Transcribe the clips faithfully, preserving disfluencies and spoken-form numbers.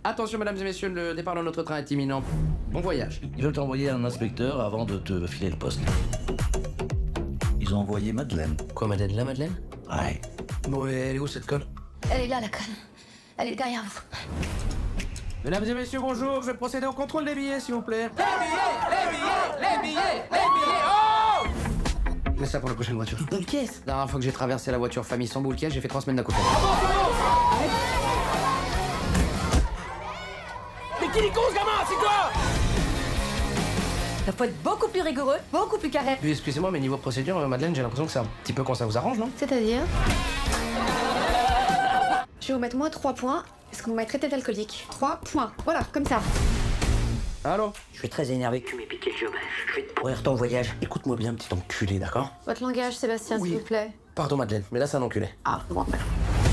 Attention, mesdames et messieurs, le départ de notre train est imminent. Bon voyage. Ils veulent t'envoyer un inspecteur avant de te filer le poste. Ils ont envoyé Madeleine. Quoi, Madeleine, là, Madeleine? Ouais. Bon, et elle est où, cette conne? Elle est là, la conne. Elle est derrière vous. Mesdames et messieurs, bonjour. Je vais procéder au contrôle des billets, s'il vous plaît. Les billets, les billets, les billets, les billets, oh! Mais ça pour la prochaine voiture. Une caisse. La dernière fois que j'ai traversé la voiture famille sans boule caisse, j'ai fait trois semaines d'accouchement. Mais qui est con, ce gamin, c'est quoi? Il faut être beaucoup plus rigoureux, beaucoup plus carré. Puis, excusez-moi, mais niveau procédure, euh, Madeleine, j'ai l'impression que c'est un petit peu quand ça vous arrange, non? C'est-à-dire? Je vais vous mettre moins trois points, parce qu'on m'a traité d'alcoolique. Trois points. Voilà, comme ça. Allô? Je suis très énervé que tu m'aies piqué le job. Je vais te pourrir ton voyage. Écoute-moi bien, petit enculé, d'accord? Votre langage, Sébastien, Oui. s'il vous plaît. Pardon, Madeleine, mais là, c'est un enculé. Ah, bon, bah.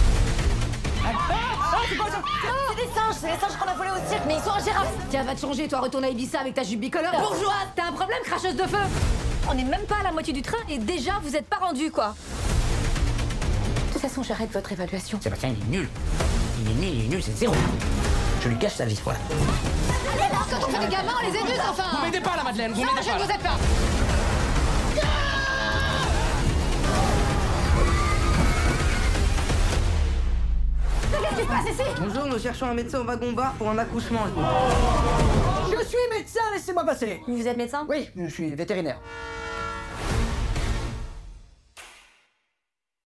C'est des singes, c'est les singes qu'on a volés au cirque, mais ils sont ingérables. Tiens, va te changer, toi, retourne à Ibiza avec ta jupe bicolore. Bourgeoise, t'as un problème, cracheuse de feu? On est même pas à la moitié du train et déjà, vous êtes pas rendu, quoi. De toute façon, j'arrête votre évaluation. Sébastien, il est nul. Il est nul, il est nul, c'est zéro. Je lui cache sa vie, voilà. Allez, là, quand on fait des gamins, on les éduque, enfin. Vous m'aidez pas, là, Madeleine, vous Non, m'aidez je pas. ne vous aide pas. Qu'est-ce qui se passe ici? Bonjour, nous cherchons un médecin au wagon-bar pour un accouchement. Je suis médecin, laissez-moi passer. Vous êtes médecin? Oui, je suis vétérinaire.